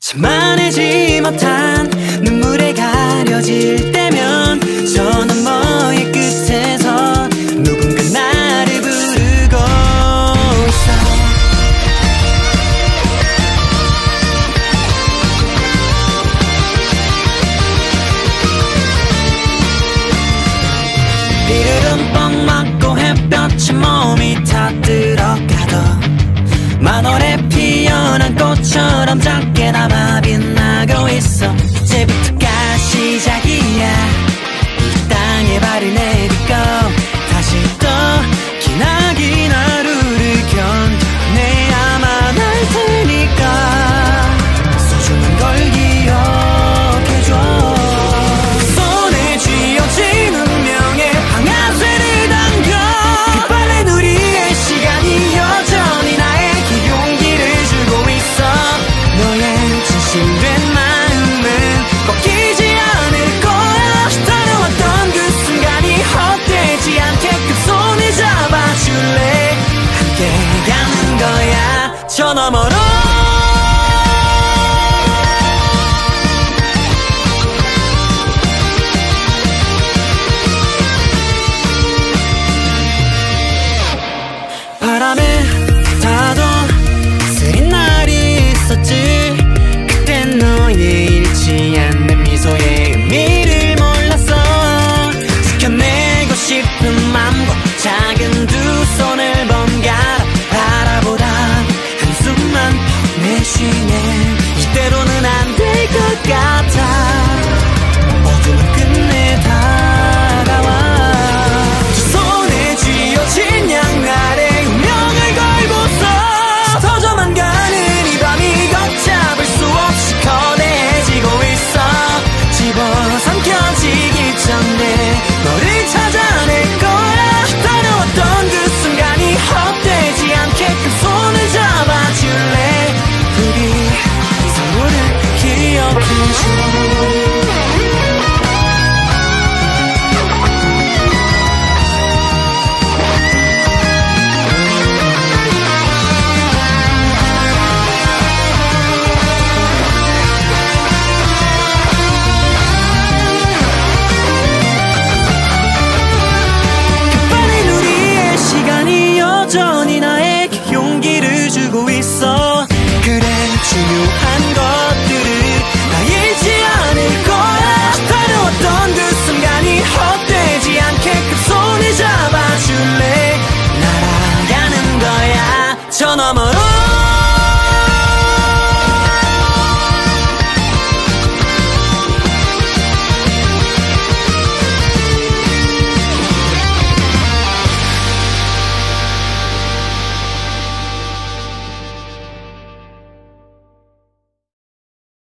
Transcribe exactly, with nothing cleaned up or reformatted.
참아내지 못한 눈물에 가려질 때면 저 너머의 끝에서 누군가 나를 부르고 있어. 비를 흠뻑 맞고 햇볕에 몸이 다 들어가도 만월에 피어난 꽃처럼 작게 남아 빛나고 있어. 이제부터가 시작이야. 이 땅에 발을 내딛고 다시 또 기나긴 하루를 견뎌내야만 할 테니까 소중한 걸 기억해줘. 손에 쥐어진 운명의 방아쇠를 당겨 빛발린 우리의 시간이 여전히 나의 용기를 주고 있어. 너의 진심된 마음은 꺾이지 않을 거야. 따라왔던 그 순간이 헛되지 않게끔 손을 잡아줄래. 함께 가는 거야 저 너머로. 바람에 타도 쓰린 날이 있었지. 그땐 너의 잃지 않는 미소의 의미를 몰랐어. 지켜내고 싶은 맘과 작은 두 손을 번갈아 바라보다 한숨만 퍽 내쉬네. 이대로는 안 될 것 같아. 어둠은 끝내 다가와. 손에 쥐어진 양날의 운명을 걸고서 터져만 가는 이 밤이 걷잡을 수 없이 거대해지고 있어. 집어삼켜지기 전에 너를 찾아낼 거야. 따라왔던 그 순간이 헛되지 않게끔 손을 잡아줄래. 우리 서로를 기억해줘. 여전히 나에게 용기를 주고 있어. 그래 중요해.